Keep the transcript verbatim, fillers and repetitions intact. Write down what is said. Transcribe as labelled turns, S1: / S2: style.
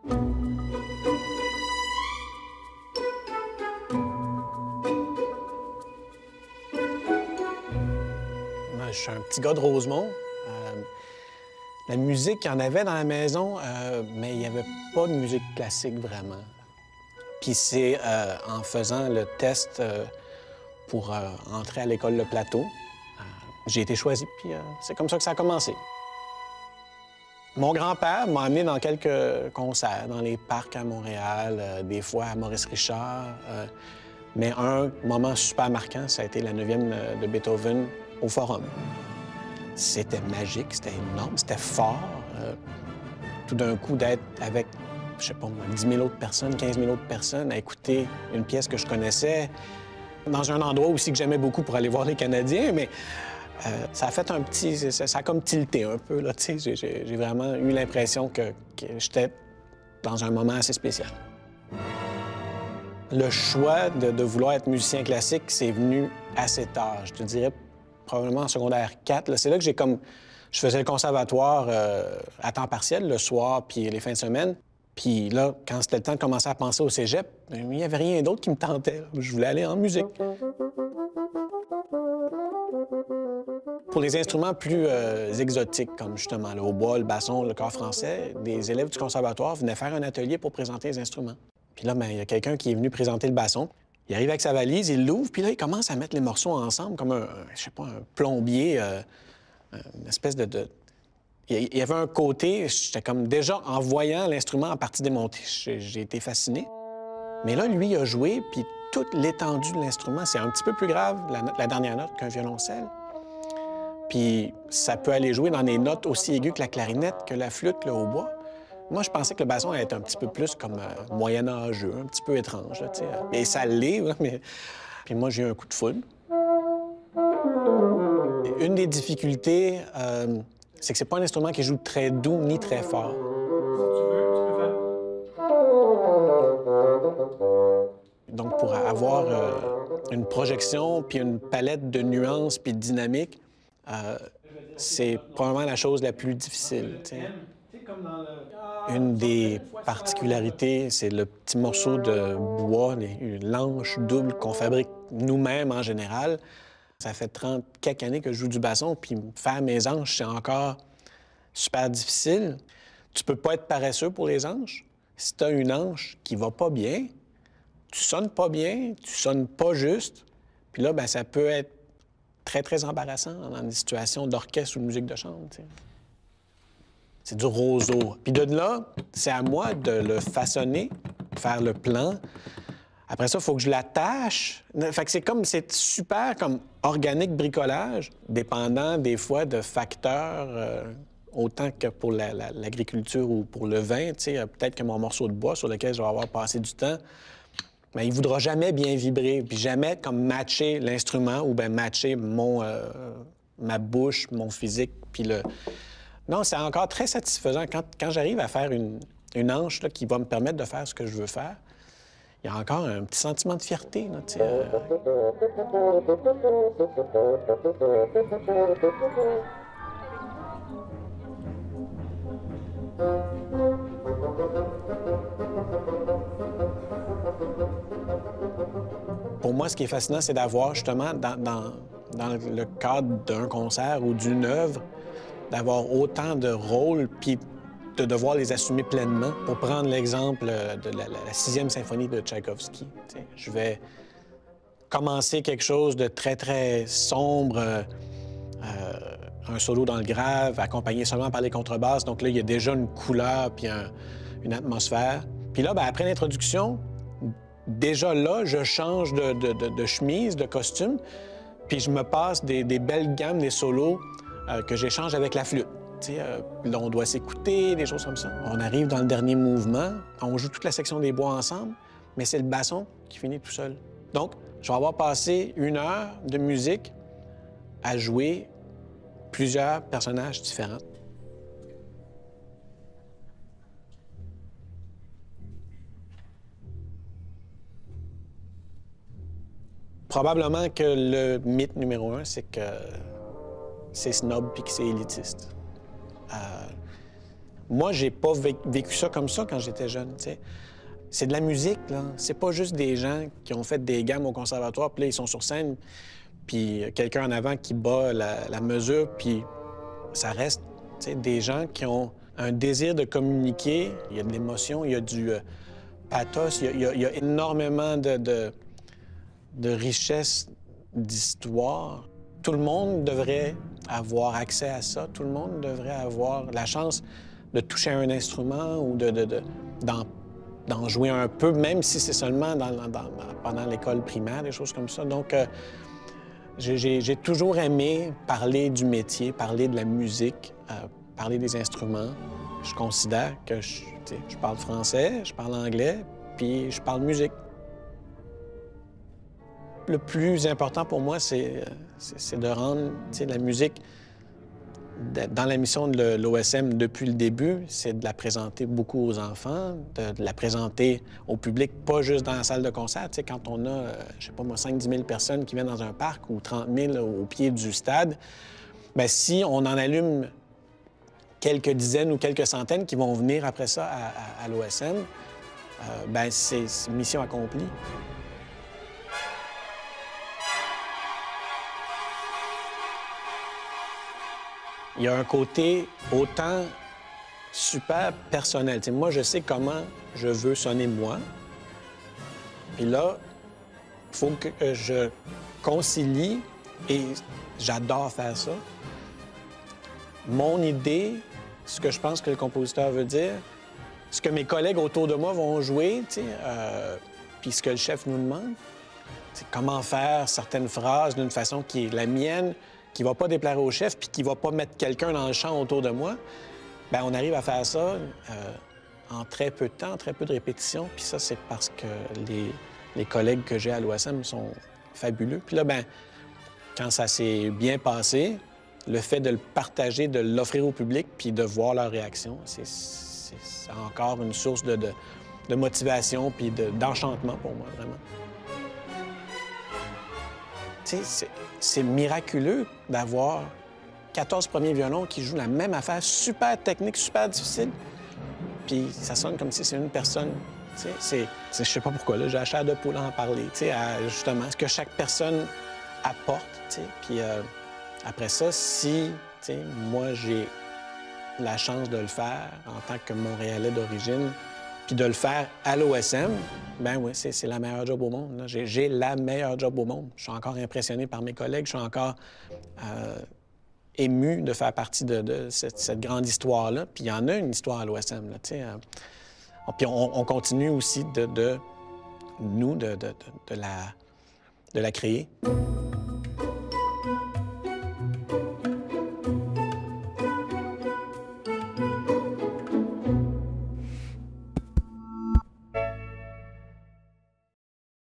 S1: Je suis un petit gars de Rosemont. Euh, la musique, il y en avait dans la maison, euh, mais il n'y avait pas de musique classique vraiment. Puis c'est euh, en faisant le test euh, pour euh, entrer à l'école Le Plateau, euh, j'ai été choisi, puis euh, c'est comme ça que ça a commencé. Mon grand-père m'a amené dans quelques concerts, dans les parcs à Montréal, euh, des fois à Maurice-Richard. Euh, mais un moment super marquant, ça a été la neuvième de Beethoven au Forum. C'était magique, c'était énorme, c'était fort. Euh, tout d'un coup, d'être avec, je sais pas, dix mille autres personnes, quinze mille autres personnes à écouter une pièce que je connaissais, dans un endroit aussi que j'aimais beaucoup pour aller voir les Canadiens, mais euh, ça a fait un petit... Ça, ça a comme tilté un peu, là, tu sais. J'ai, j'ai vraiment eu l'impression que, que j'étais dans un moment assez spécial. Le choix de, de vouloir être musicien classique, c'est venu assez tard, je te dirais probablement en secondaire quatre. C'est là que j'ai comme... Je faisais le conservatoire euh, à temps partiel, le soir, puis les fins de semaine. Puis là, quand c'était le temps de commencer à penser au cégep, il n'y avait rien d'autre qui me tentait. Je voulais aller en musique. Pour les instruments plus euh, exotiques, comme justement le hautbois, le basson, le cor français, des élèves du conservatoire venaient faire un atelier pour présenter les instruments. Puis là, bien, il y a quelqu'un qui est venu présenter le basson. Il arrive avec sa valise, il l'ouvre, puis là, il commence à mettre les morceaux ensemble comme un, je sais pas, un plombier, euh, une espèce de, de... Il y avait un côté, j'étais comme déjà, en voyant l'instrument en partie démonté, j'ai été fasciné. Mais là, lui, il a joué, puis toute l'étendue de l'instrument, c'est un petit peu plus grave, la, la dernière note, qu'un violoncelle. Puis ça peut aller jouer dans des notes aussi aiguës que la clarinette, que la flûte, le hautbois. Moi, je pensais que le basson allait être un petit peu plus comme euh, moyenâgeux, un petit peu étrange, tu sais. Et ça l'est, mais... Puis moi, j'ai eu un coup de foudre. Une des difficultés, euh, c'est que c'est pas un instrument qui joue très doux ni très fort.
S2: Si tu veux, tu peux faire.
S1: Donc, pour avoir euh, une projection, puis une palette de nuances, puis de dynamique, euh, c'est probablement la chose la plus difficile, tu sais. Une des particularités, c'est le petit morceau de bois, les langes doubles qu'on fabrique nous-mêmes en général. Ça fait trente quelques années que je joue du basson, puis faire mes anches, c'est encore super difficile. Tu peux pas être paresseux pour les anches. Si tu as une anche qui va pas bien, tu sonnes pas bien, tu sonnes pas juste, puis là, bien, ça peut être très, très embarrassant dans des situations d'orchestre ou de musique de chambre, tu sais. C'est du roseau. Puis de là, c'est à moi de le façonner, faire le plan. Après ça, il faut que je l'attache. Fait que c'est comme, c'est super comme organique bricolage, dépendant des fois de facteurs, euh, autant que pour l'agriculture la, la, ou pour le vin. Tu sais, peut-être que mon morceau de bois sur lequel je vais avoir passé du temps, bien, il ne voudra jamais bien vibrer, puis jamais comme matcher l'instrument ou bien matcher mon, euh, ma bouche, mon physique, puis le... Non, c'est encore très satisfaisant. Quand, quand j'arrive à faire une, une hanche là, qui va me permettre de faire ce que je veux faire, il y a encore un petit sentiment de fierté, là, tu sais. Euh... Pour moi, ce qui est fascinant, c'est d'avoir justement, dans, dans, dans le cadre d'un concert ou d'une œuvre, d'avoir autant de rôles, puis de devoir les assumer pleinement. Pour prendre l'exemple de la, la sixième symphonie de Tchaïkovski, je vais commencer quelque chose de très, très sombre, euh, un solo dans le grave, accompagné seulement par les contrebasses. Donc là, il y a déjà une couleur puis un, une atmosphère. Puis là, bien, après l'introduction, déjà là, je change de, de, de, de chemise, de costume, puis je me passe des, des belles gammes, des solos euh, que j'échange avec la flûte. Tu sais, euh, là, on doit s'écouter, des choses comme ça. On arrive dans le dernier mouvement, on joue toute la section des bois ensemble, mais c'est le basson qui finit tout seul. Donc, je vais avoir passé une heure de musique à jouer plusieurs personnages différents. Probablement que le mythe numéro un, c'est que c'est snob puis que c'est élitiste. Euh, Moi, j'ai pas vécu ça comme ça quand j'étais jeune, tu sais. C'est de la musique, là. C'est pas juste des gens qui ont fait des gammes au conservatoire, puis là, ils sont sur scène, puis quelqu'un en avant qui bat la, la mesure, puis ça reste, tu sais, des gens qui ont un désir de communiquer. Il y a de l'émotion, il y a du euh, pathos, il y a, il y a, il y a énormément de, de, de richesse d'histoire. Tout le monde devrait avoir accès à ça. Tout le monde devrait avoir la chance de toucher un instrument ou de, de, de, d'en, d'en jouer un peu, même si c'est seulement dans, dans, dans, pendant l'école primaire, des choses comme ça. Donc, euh, j'ai, j'ai toujours aimé parler du métier, parler de la musique, euh, parler des instruments. Je considère que je, je parle français, je parle anglais, puis je parle musique. Le plus important pour moi, c'est, c'est de rendre la musique, dans la mission de l'O S M depuis le début, c'est de la présenter beaucoup aux enfants, de, de la présenter au public, pas juste dans la salle de concert. Tu sais, quand on a, je sais pas moi, cinq à dix mille personnes qui viennent dans un parc ou trente mille au pied du stade, bien, si on en allume quelques dizaines ou quelques centaines qui vont venir après ça à, à, à l'O S M, euh, bien, c'est, c'est mission accomplie. Il y a un côté autant super personnel. T'sais, moi, je sais comment je veux sonner moi. Puis là, il faut que je concilie, et j'adore faire ça, mon idée, ce que je pense que le compositeur veut dire, ce que mes collègues autour de moi vont jouer, euh, puis ce que le chef nous demande. C'est comment faire certaines phrases d'une façon qui est la mienne, qui ne va pas déplaire au chef, puis qui ne va pas mettre quelqu'un dans le champ autour de moi. Bien, on arrive à faire ça euh, en très peu de temps, en très peu de répétitions. Puis ça, c'est parce que les, les collègues que j'ai à l'O S M sont fabuleux. Puis là, bien, quand ça s'est bien passé, le fait de le partager, de l'offrir au public, puis de voir leur réaction, c'est, c'est, c'est encore une source de, de, de motivation puis de, d'enchantement pour moi, vraiment. C'est, c'est miraculeux d'avoir quatorze premiers violons qui jouent la même affaire, super technique, super difficile, puis ça sonne comme si c'est une personne. C'est, c'est, je sais pas pourquoi, là, j'ai la chair de poule à en parler, à, justement, ce que chaque personne apporte. Puis euh, après ça, si moi, j'ai la chance de le faire en tant que Montréalais d'origine, puis de le faire à l'O S M, ben oui, c'est, c'est la meilleure job au monde. J'ai, j'ai la meilleure job au monde. Je suis encore impressionné par mes collègues. Je suis encore euh, ému de faire partie de, de cette, cette grande histoire-là. Puis il y en a une histoire à l'O S M, là, tu sais. Euh, puis on, on continue aussi de, de nous, de, de, de, de, la, de la créer.